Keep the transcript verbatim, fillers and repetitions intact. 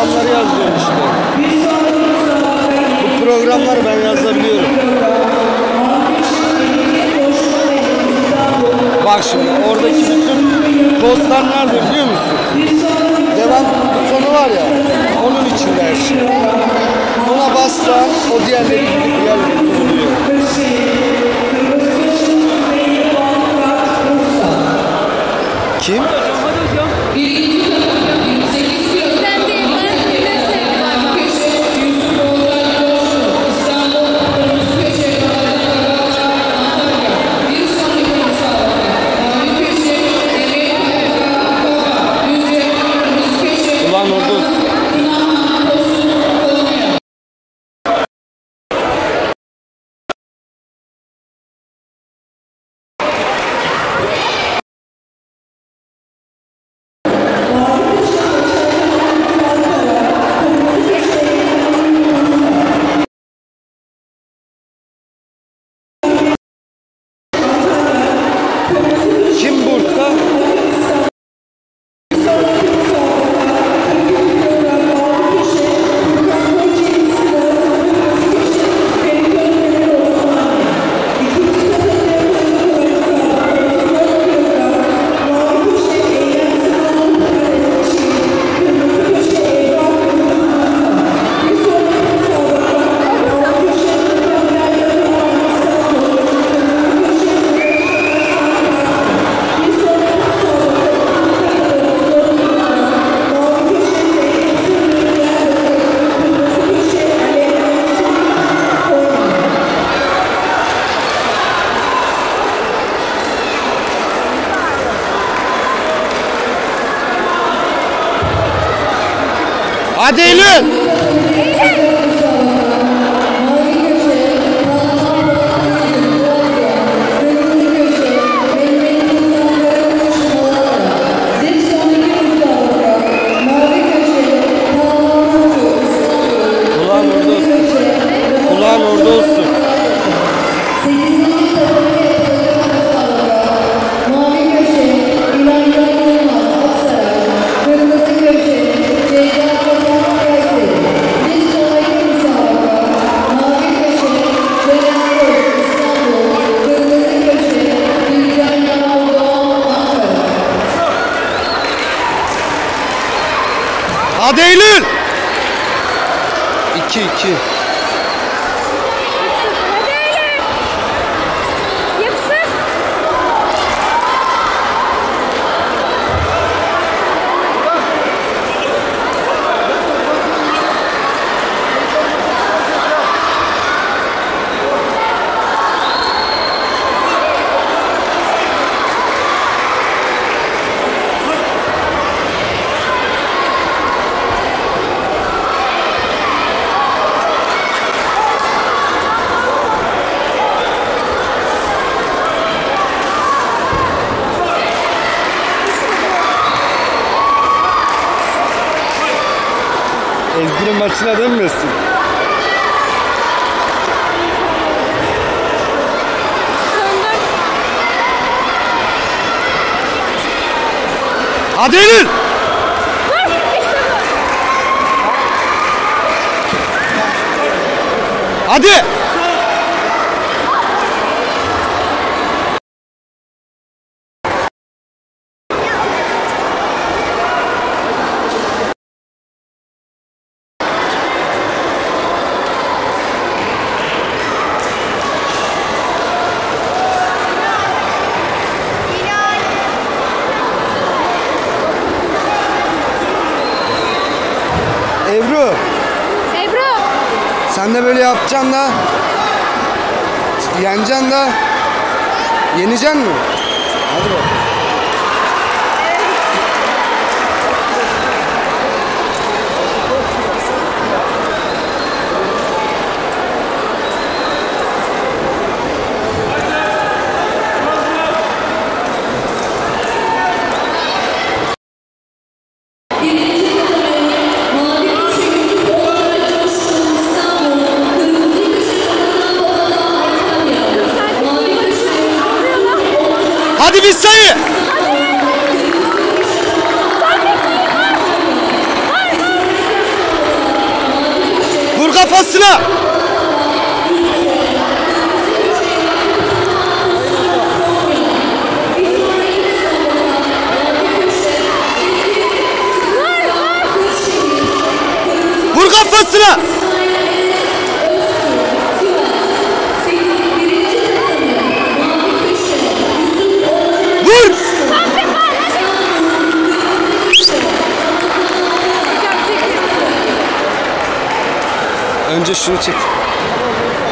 programları yazıyorum işte. Bu programları ben yazabiliyorum. Bak şimdi oradaki bütün kodlar nerede biliyor musun? Devam butonu var ya, onun içinde her şey. Ona bastıran o diğerleri diğerleri oluyor. Kim? Ulan orada olsun. Kim Bursa? Hadi Eylül! Kulağın orada olsun. Kulağın orada olsun. Hadi Eylül! İki iki. Hadi Eylül! Yapıştır! Ezgi'nin maçına dönmesin. Hadi Eylül! Hadi! Ebru, Ebru! sen de böyle yapacaksın da yeneceksin da yeneceksin mi? Hadi bakalım. Hadi bir sayı. kafasına. Vur kafasına. Vur. Önce şunu çek.